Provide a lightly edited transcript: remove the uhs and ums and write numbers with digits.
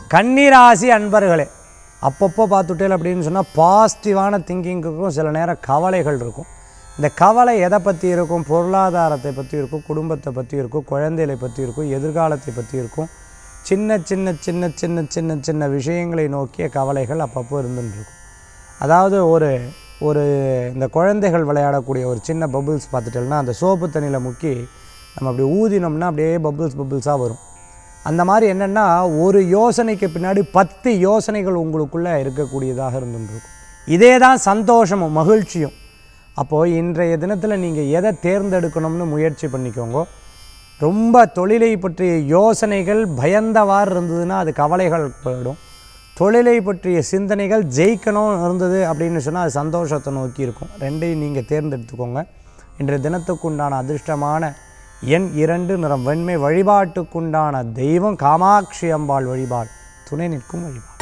கன்னி ராசி அன்பர்களே, அப்பப்போ பார்த்துட்டேன் அப்படின்னு சொன்னால் பாசிட்டிவான திங்கிங்குக்கும் சில நேரம் கவலைகள் இருக்கும். இந்த கவலை எதை பற்றி இருக்கும்? பொருளாதாரத்தை பற்றி இருக்கும், குடும்பத்தை பற்றி இருக்கும், குழந்தைகளை பற்றி இருக்கும், எதிர்காலத்தை பற்றி இருக்கும். சின்ன சின்ன சின்ன சின்ன சின்ன சின்ன விஷயங்களை நோக்கிய கவலைகள் அப்பப்போ இருந்துருக்கும். அதாவது ஒரு இந்த குழந்தைகள் விளையாடக்கூடிய ஒரு சின்ன பபுள்ஸ் பார்த்துட்டோம்னா அந்த சோப்பு தண்ணியில் முக்கி நம்ம அப்படி ஊதினோம்னா அப்படியே பபுள்ஸாக வரும். அந்த மாதிரி என்னென்னா ஒரு யோசனைக்கு பின்னாடி 10 யோசனைகள் உங்களுக்குள்ளே இருக்கக்கூடியதாக இருந்துருக்கும். இதே தான் சந்தோஷமும் மகிழ்ச்சியும். அப்போது இன்றைய தினத்தில் நீங்கள் எதை தேர்ந்தெடுக்கணும்னு முயற்சி பண்ணிக்கோங்க. ரொம்ப தொழிலை பற்றிய யோசனைகள் பயந்தவாறு இருந்ததுன்னா அது கவலைகள் போயிடும். தொழிலை பற்றிய சிந்தனைகள் ஜெயிக்கணும் இருந்தது அப்படின்னு சொன்னால் அது சந்தோஷத்தை நோக்கி இருக்கும். ரெண்டையும் நீங்கள் தேர்ந்தெடுத்துக்கோங்க. இன்றைய தினத்துக்குண்டான அதிர்ஷ்டமான எண் 2, நிறம் வெண்மை. வழிபாட்டுக்குண்டான தெய்வம் காமாட்சி அம்பாள் வழிபாடு, துணை நிற்கும் வழிபாடு.